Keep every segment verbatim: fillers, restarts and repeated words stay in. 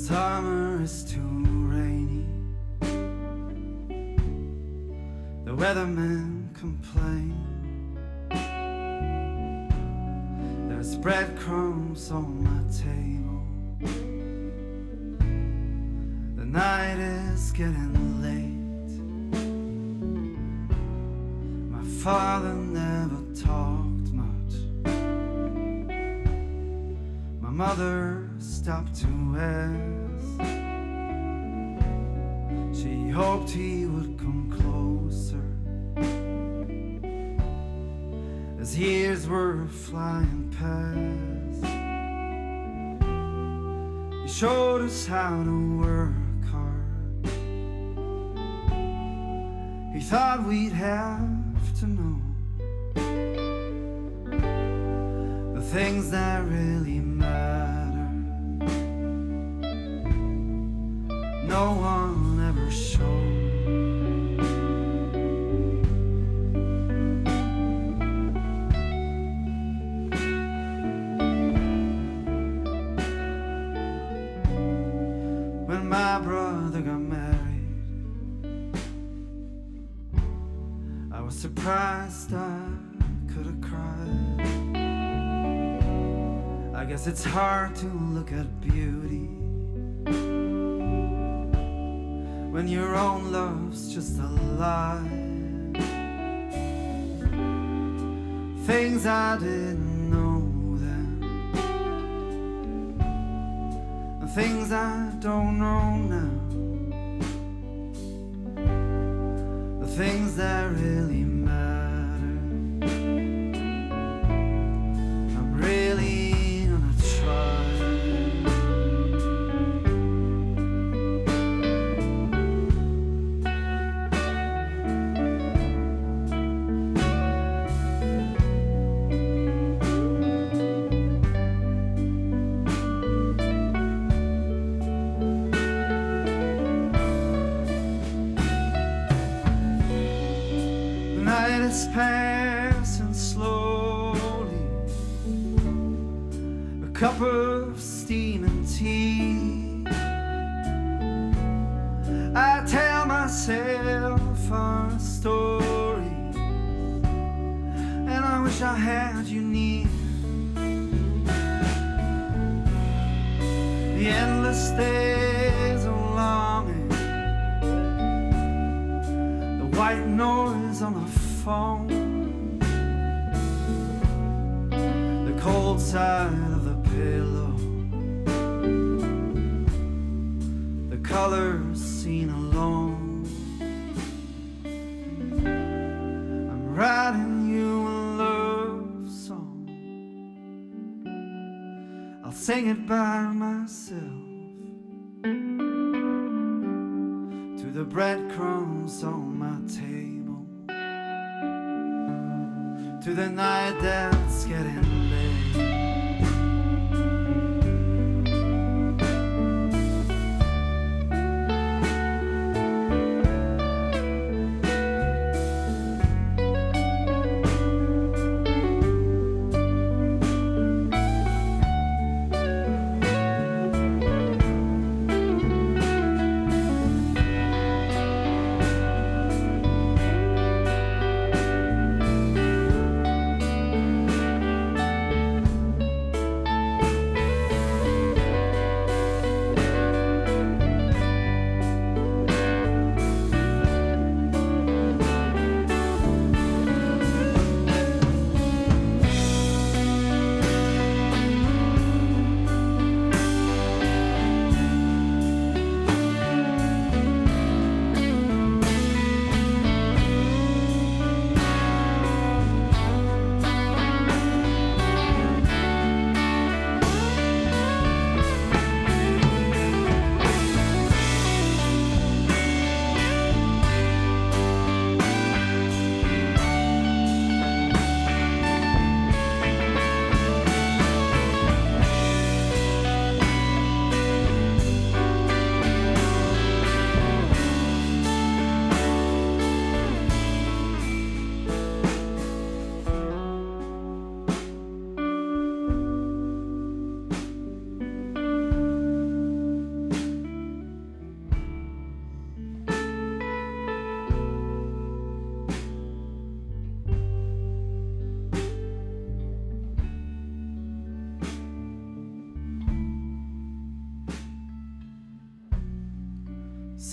Summer is too rainy. The weathermen complain. There's breadcrumbs on my table. The night is getting late. My father never talked much. My mother stopped to ask. She hoped he would come closer as years were flying past. He showed us how to work hard. He thought we'd have to know the things that really matter. No one ever showed. When my brother got married, I was surprised I could have cried. I guess it's hard to look at beauty when your own love's just a lie. Things I didn't know then, the things I don't know now, the things that really matter. I'm really gonna try. It's passing slowly, a cup of steaming tea. I tell myself our stories, and I wish I had you near. The endless days of longing, the white noise on the phone, the cold side of the pillow, the colors seen alone. I'm writing you a love song. I'll sing it by myself to the breadcrumbs on my table, to the night that's getting late.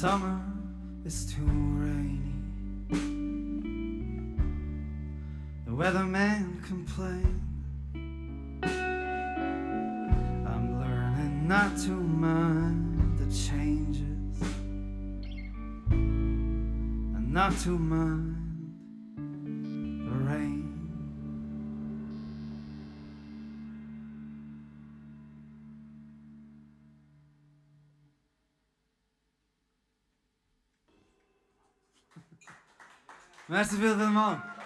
summer is too rainy. The weatherman complains. I'm learning not to mind the changes and not to mind the rain. Merci veel, Vincent.